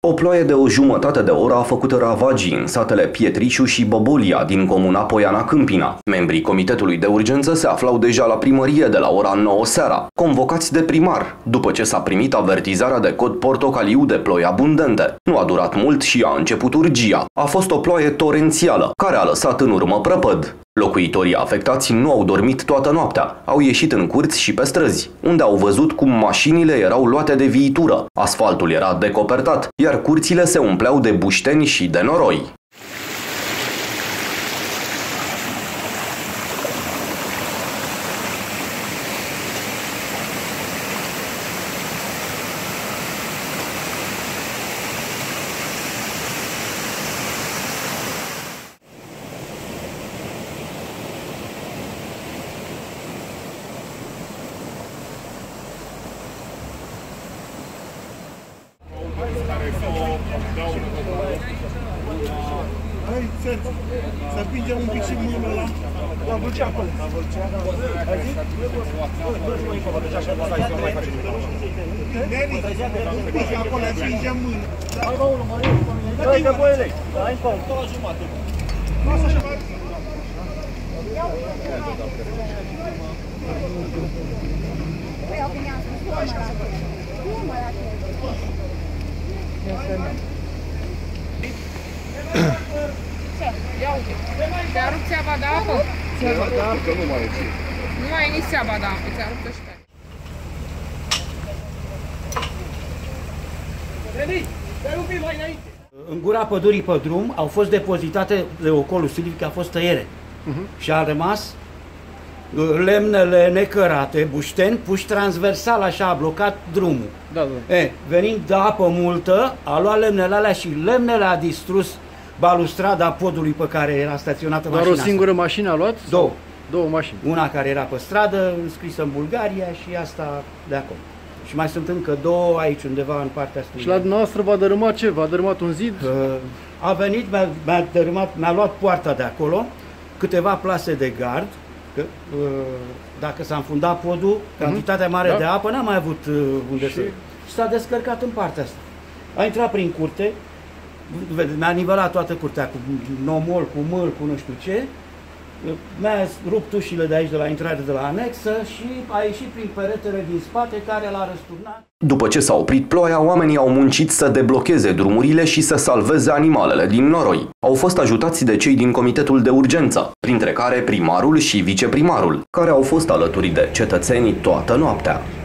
O ploaie de o jumătate de oră a făcut ravagii în satele Pietriciu și Bobolia din comuna Poiana Câmpina. Membrii Comitetului de Urgență se aflau deja la primărie de la ora 9 seara, convocați de primar, după ce s-a primit avertizarea de cod portocaliu de ploi abundente. Nu a durat mult și a început urgia. A fost o ploaie torențială, care a lăsat în urmă prăpăd. Locuitorii afectați nu au dormit toată noaptea, au ieșit în curți și pe străzi, unde au văzut cum mașinile erau luate de viitură, asfaltul era decopertat, iar curțile se umpleau de bușteni și de noroi. Hai, să împingem un pic și mâinile ăla. La Vâlcea acolo. La Vâlcea? Ai zis? Neri, acolo împingem mâinile. Hai, bă, unul, mărie. Hai, că băi, elei. Hai, încă, două jumate. Lasă așa, bă. Păi, opinia, cum mă la ce? Ia uite. Ți-a rupt țeava de apă? Țeava de apă nu mai e. Nu mai e nici țeava de apă, ți-a rupt-o și pe aia. Veni, te-ai rupit mai înainte. În gura pădurii pe drum au fost depozitate de ocolul silvic, a fost tăiere. Și a rămas lemnele necărate, bușteni, puși transversal, așa, a blocat drumul. Da, da. Venind de apă multă, a luat lemnele alea și lemnele a distrus balustrada podului pe care era staționată mașina. Doar o singură mașină a luat? Două. Două mașini. Una care era pe stradă, înscrisă în Bulgaria, și asta de acolo. Și mai sunt încă două aici, undeva în partea stângă. Și la dumneavoastră v-a dărâmat ce? V-a dărâmat un zid? A venit, mi-a luat poarta de acolo, câteva plase de gard, că dacă s-a înfundat podul, cantitatea mare de apă n-a mai avut unde să... Și s-a descărcat în partea asta. A intrat prin curte, mi-a nivelat toată curtea cu nomol, cu măl, cu nu știu ce, mi-a rupt ușile de aici, de la intrare, de la anexă, și a ieșit prin peretele din spate, care l-a răsturnat. După ce s-a oprit ploaia, oamenii au muncit să deblocheze drumurile și să salveze animalele din noroi. Au fost ajutați de cei din Comitetul de Urgență, printre care primarul și viceprimarul, care au fost alături de cetățenii toată noaptea.